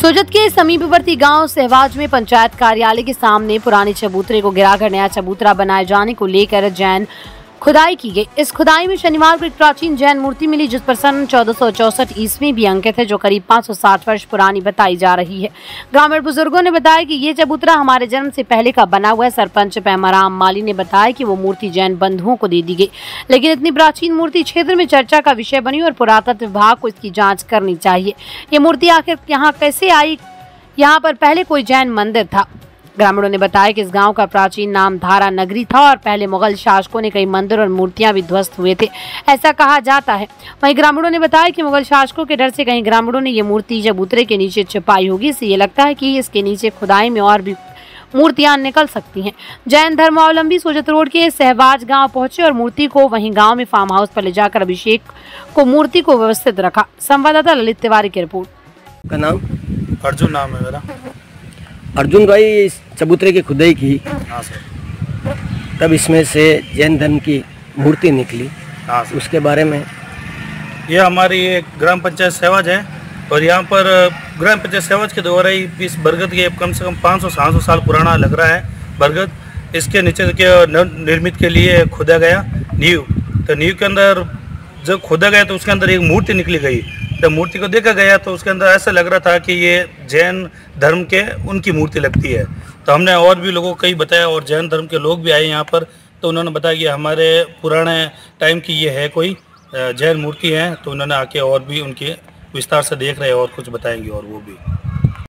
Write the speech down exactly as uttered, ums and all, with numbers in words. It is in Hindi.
सोजत के समीपवर्ती गांव सहवाज में पंचायत कार्यालय के सामने पुराने चबूतरे को गिराकर नया चबूतरा बनाए जाने को लेकर जैन खुदाई की गई। इस खुदाई में शनिवार को एक प्राचीन जैन मूर्ति मिली, जिस पर सन चौदह सौ चौसठ ईस्वी भी अंकित है, जो करीब पाँच सौ साठ वर्ष पुरानी बताई जा रही है। ग्रामीण बुजुर्गों ने बताया कि ये चबूतरा हमारे जन्म से पहले का बना हुआ है। सरपंच पैमाराम माली ने बताया कि वो मूर्ति जैन बंधुओं को दे दी गई, लेकिन इतनी प्राचीन मूर्ति क्षेत्र में चर्चा का विषय बनी और पुरातत्व विभाग को इसकी जाँच करनी चाहिए। ये मूर्ति आखिर यहाँ कैसे आई? यहाँ पर पहले कोई जैन मंदिर था। ग्रामीणों ने बताया कि इस गांव का प्राचीन नाम धारा नगरी था और पहले मुगल शासकों ने कई मंदिर और मूर्तियां भी ध्वस्त हुए थे, ऐसा कहा जाता है। वहीं ग्रामीणों ने बताया कि मुगल शासकों के डर से कहीं ग्रामीणों ने ये मूर्ति चबूतरे के नीचे छिपाई होगी, इससे ये लगता है कि इसके नीचे खुदाई में और भी मूर्तियां निकल सकती हैं। जैन धर्मावलंबी सोजत रोड के सहवाज गांव पहुंचे और मूर्ति को वहीं गांव में फार्म हाउस पर ले जाकर अभिषेक को मूर्ति को व्यवस्थित रखा। संवाददाता ललित तिवारी की रिपोर्ट। का नाम अर्जुन नाम है मेरा। अर्जुन भाई, इस चबूतरे की खुदाई की, हाँ सर। तब इसमें से जैन धर्म की मूर्ति निकली, हाँ सर। उसके बारे में। ये हमारी एक ग्राम पंचायत सहवाज है और यहाँ पर ग्राम पंचायत सहवाज के द्वारा ही इस बरगद के कम से कम पाँच सौ सात सौ साल पुराना लग रहा है बरगद। इसके नीचे के निर्मित के लिए खोदा गया नींव, तो नींव के अंदर जब खोदा गया तो उसके अंदर एक मूर्ति निकली गई। जब मूर्ति को देखा गया तो उसके अंदर ऐसा लग रहा था कि ये जैन धर्म के उनकी मूर्ति लगती है। तो हमने और भी लोगों को कई बताया और जैन धर्म के लोग भी आए यहाँ पर, तो उन्होंने बताया कि हमारे पुराने टाइम की ये है कोई जैन मूर्ति है। तो उन्होंने आके और भी उनके विस्तार से देख रहे हैं और कुछ बताएंगे और वो भी।